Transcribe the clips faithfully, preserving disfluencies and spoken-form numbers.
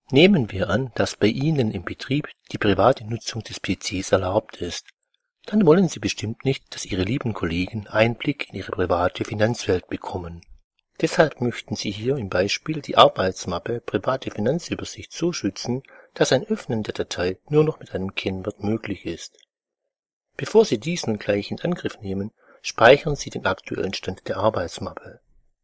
Nehmen wir an, dass bei Ihnen im Betrieb die private Nutzung des P Cs erlaubt ist. Dann wollen Sie bestimmt nicht, dass Ihre lieben Kollegen Einblick in Ihre private Finanzwelt bekommen. Deshalb möchten Sie hier im Beispiel die Arbeitsmappe Private Finanzübersicht so schützen, dass ein Öffnen der Datei nur noch mit einem Kennwort möglich ist. Bevor Sie dies nun gleich in Angriff nehmen, speichern Sie den aktuellen Stand der Arbeitsmappe.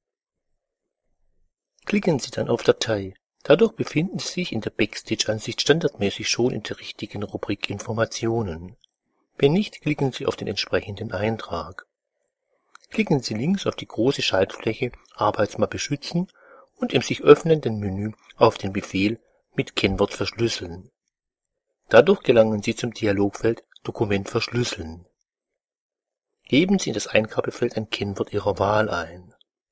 Klicken Sie dann auf Datei. Dadurch befinden Sie sich in der Backstage-Ansicht standardmäßig schon in der richtigen Rubrik Informationen. Wenn nicht, klicken Sie auf den entsprechenden Eintrag. Klicken Sie links auf die große Schaltfläche Arbeitsmappe schützen und im sich öffnenden Menü auf den Befehl mit Kennwort verschlüsseln. Dadurch gelangen Sie zum Dialogfeld Dokument verschlüsseln. Geben Sie in das Eingabefeld ein Kennwort Ihrer Wahl ein.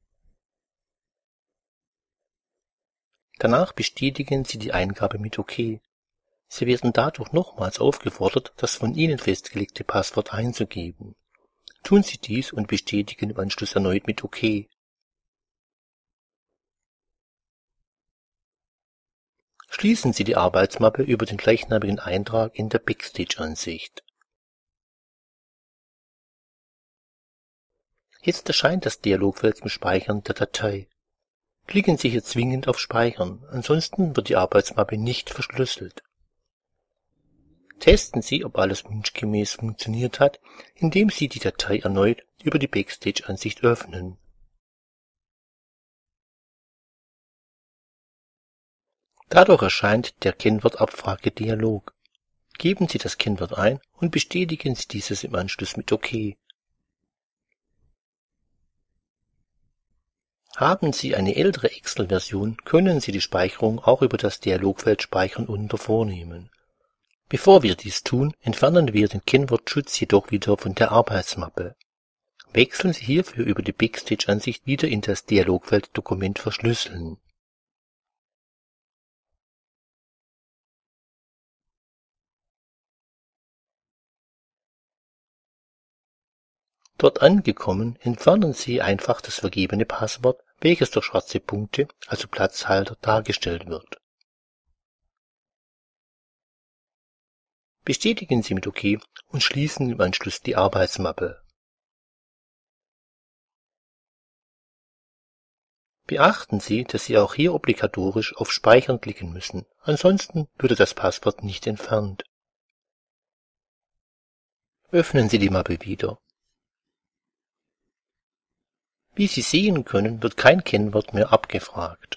Danach bestätigen Sie die Eingabe mit OK. Sie werden dadurch nochmals aufgefordert, das von Ihnen festgelegte Passwort einzugeben. Tun Sie dies und bestätigen im Anschluss erneut mit OK. Schließen Sie die Arbeitsmappe über den gleichnamigen Eintrag in der Backstage-Ansicht. Jetzt erscheint das Dialogfeld zum Speichern der Datei. Klicken Sie hier zwingend auf Speichern, ansonsten wird die Arbeitsmappe nicht verschlüsselt. Testen Sie, ob alles wunschgemäß funktioniert hat, indem Sie die Datei erneut über die Backstage-Ansicht öffnen. Dadurch erscheint der Kennwortabfrage-Dialog. Geben Sie das Kennwort ein und bestätigen Sie dieses im Anschluss mit OK. Haben Sie eine ältere Excel-Version, können Sie die Speicherung auch über das Dialogfeld Speichern unter vornehmen. Bevor wir dies tun, entfernen wir den Kennwortschutz jedoch wieder von der Arbeitsmappe. Wechseln Sie hierfür über die Backstage-Ansicht wieder in das Dialogfeld Dokument verschlüsseln. Dort angekommen, entfernen Sie einfach das vergebene Passwort, welches durch schwarze Punkte, also Platzhalter, dargestellt wird. Bestätigen Sie mit OK und schließen im Anschluss die Arbeitsmappe. Beachten Sie, dass Sie auch hier obligatorisch auf Speichern klicken müssen, ansonsten würde das Passwort nicht entfernt. Öffnen Sie die Mappe wieder. Wie Sie sehen können, wird kein Kennwort mehr abgefragt.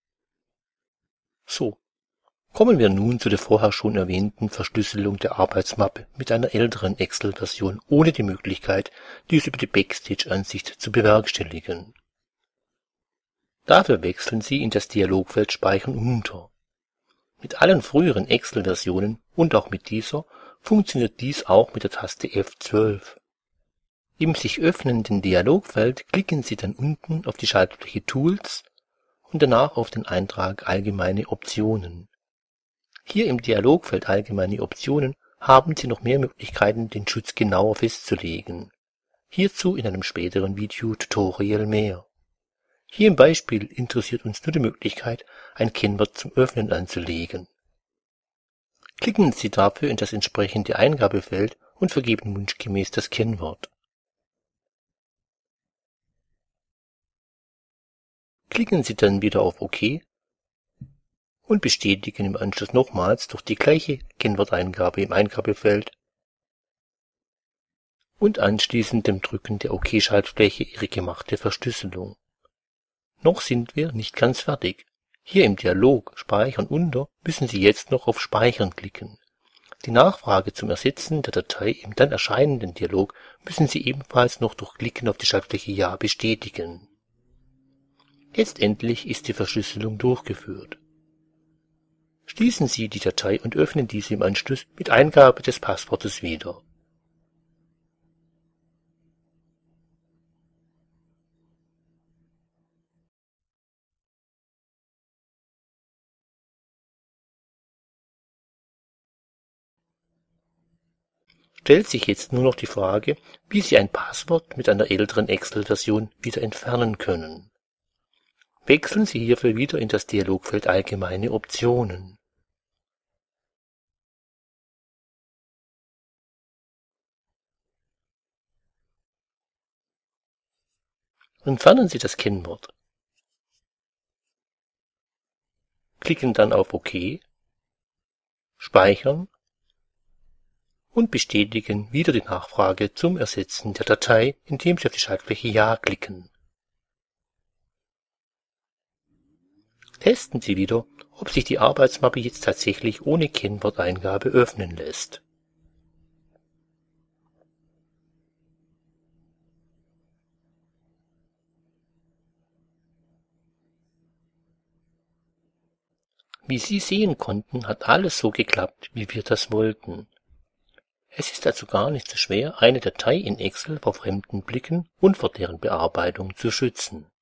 So, kommen wir nun zu der vorher schon erwähnten Verschlüsselung der Arbeitsmappe mit einer älteren Excel-Version ohne die Möglichkeit, dies über die Backstage-Ansicht zu bewerkstelligen. Dafür wechseln Sie in das Dialogfeld Speichern unter. Mit allen früheren Excel-Versionen und auch mit dieser funktioniert dies auch mit der Taste F zwölf. Im sich öffnenden Dialogfeld klicken Sie dann unten auf die Schaltfläche Tools und danach auf den Eintrag Allgemeine Optionen. Hier im Dialogfeld Allgemeine Optionen haben Sie noch mehr Möglichkeiten, den Schutz genauer festzulegen. Hierzu in einem späteren Video-Tutorial mehr. Hier im Beispiel interessiert uns nur die Möglichkeit, ein Kennwort zum Öffnen anzulegen. Klicken Sie dafür in das entsprechende Eingabefeld und vergeben wunschgemäß das Kennwort. Klicken Sie dann wieder auf OK und bestätigen im Anschluss nochmals durch die gleiche Kennworteingabe im Eingabefeld und anschließend dem Drücken der OK-Schaltfläche Ihre gemachte Verschlüsselung. Noch sind wir nicht ganz fertig. Hier im Dialog Speichern unter müssen Sie jetzt noch auf Speichern klicken. Die Nachfrage zum Ersetzen der Datei im dann erscheinenden Dialog müssen Sie ebenfalls noch durch Klicken auf die Schaltfläche Ja bestätigen. Jetzt endlich ist die Verschlüsselung durchgeführt. Schließen Sie die Datei und öffnen diese im Anschluss mit Eingabe des Passwortes wieder. Stellt sich jetzt nur noch die Frage, wie Sie ein Passwort mit einer älteren Excel-Version wieder entfernen können. Wechseln Sie hierfür wieder in das Dialogfeld Allgemeine Optionen. Entfernen Sie das Kennwort. Klicken dann auf OK, Speichern und bestätigen wieder die Nachfrage zum Ersetzen der Datei, indem Sie auf die Schaltfläche Ja klicken. Testen Sie wieder, ob sich die Arbeitsmappe jetzt tatsächlich ohne Kennworteingabe öffnen lässt. Wie Sie sehen konnten, hat alles so geklappt, wie wir das wollten. Es ist also gar nicht so schwer, eine Datei in Excel vor fremden Blicken und vor deren Bearbeitung zu schützen.